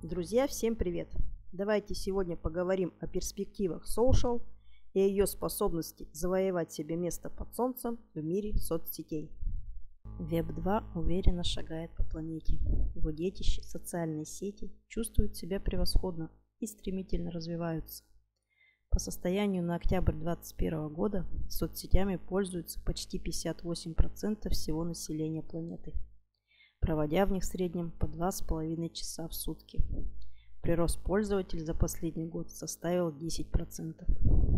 Друзья, всем привет! Давайте сегодня поговорим о перспективах Social и о ее способности завоевать себе место под солнцем в мире соцсетей. Web 2 уверенно шагает по планете. Его детище, социальные сети, чувствуют себя превосходно и стремительно развиваются. По состоянию на октябрь 2021 года соцсетями пользуются почти 58% всего населения планеты, проводя в них в среднем по 2,5 часа в сутки. Прирост пользователей за последний год составил 10%.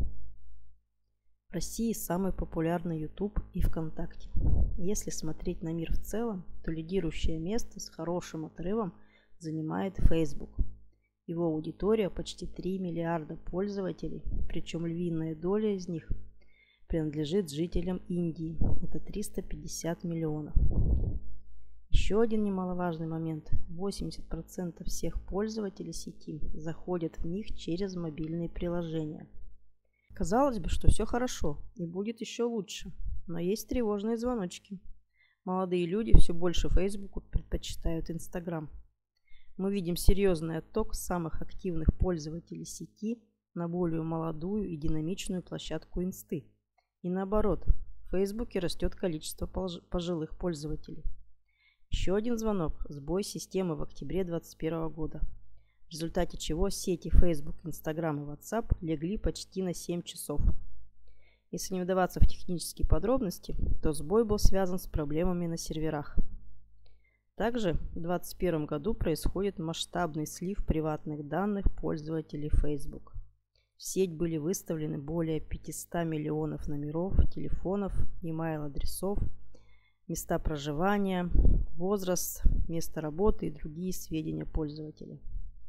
В России самый популярный YouTube и ВКонтакте. Если смотреть на мир в целом, то лидирующее место с хорошим отрывом занимает Facebook. Его аудитория почти 3 миллиарда пользователей, причем львиная доля из них принадлежит жителям Индии. Это 350 миллионов. Еще один немаловажный момент. 80% всех пользователей сети заходят в них через мобильные приложения. Казалось бы, что все хорошо и будет еще лучше, но есть тревожные звоночки. Молодые люди все больше Фейсбуку предпочитают Инстаграм. Мы видим серьезный отток самых активных пользователей сети на более молодую и динамичную площадку Инсты. И наоборот, в Фейсбуке растет количество пожилых пользователей. Еще один звонок – сбой системы в октябре 2021 года, в результате чего сети Facebook, Instagram и WhatsApp легли почти на 7 часов. Если не вдаваться в технические подробности, то сбой был связан с проблемами на серверах. Также в 2021 году происходит масштабный слив приватных данных пользователей Facebook. В сеть были выставлены более 500 миллионов номеров, телефонов, email-адресов, места проживания, возраст, место работы и другие сведения пользователей.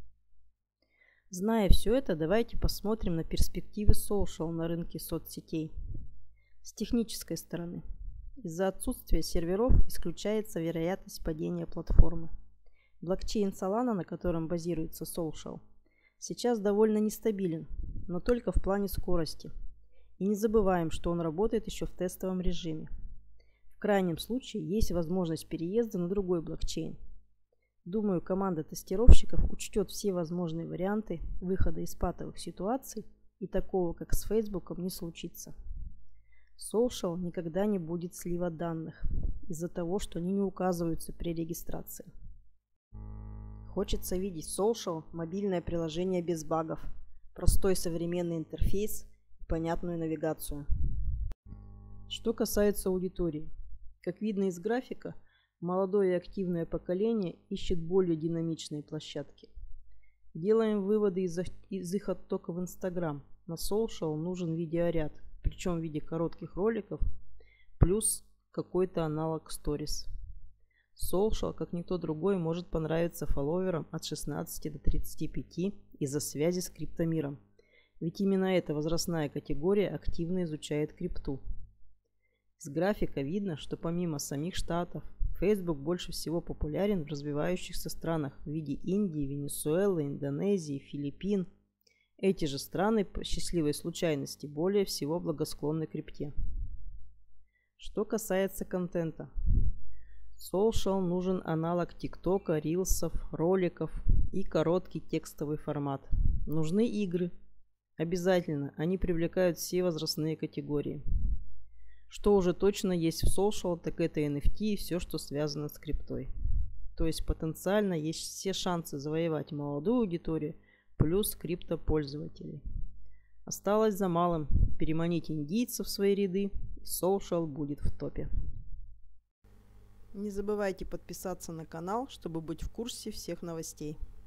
Зная все это, давайте посмотрим на перспективы Social на рынке соцсетей. С технической стороны. Из-за отсутствия серверов исключается вероятность падения платформы. Блокчейн Solana, на котором базируется Social, сейчас довольно нестабилен, но только в плане скорости. И не забываем, что он работает еще в тестовом режиме. В крайнем случае есть возможность переезда на другой блокчейн. Думаю, команда тестировщиков учтет все возможные варианты выхода из патовых ситуаций, и такого, как с Facebook, не случится. Social никогда не будет слива данных из-за того, что они не указываются при регистрации. Хочется видеть Social мобильное приложение без багов, простой современный интерфейс и понятную навигацию. Что касается аудитории. Как видно из графика, молодое и активное поколение ищет более динамичные площадки. Делаем выводы из их оттока в Instagram. На Social нужен видеоряд, причем в виде коротких роликов, плюс какой-то аналог Stories. Social, как никто другой, может понравиться фолловерам от 16 до 35 из-за связи с криптомиром. Ведь именно эта возрастная категория активно изучает крипту. Из графика видно, что помимо самих штатов, Facebook больше всего популярен в развивающихся странах в виде Индии, Венесуэлы, Индонезии, Филиппин. Эти же страны по счастливой случайности более всего благосклонны крипте. Что касается контента. Social нужен аналог ТикТока, рилсов, роликов и короткий текстовый формат. Нужны игры. Обязательно, они привлекают все возрастные категории. Что уже точно есть в Social, так это NFT и все, что связано с криптой. То есть потенциально есть все шансы завоевать молодую аудиторию плюс криптопользователей. Осталось за малым – переманить индийцев в свои ряды, и Social будет в топе. Не забывайте подписаться на канал, чтобы быть в курсе всех новостей.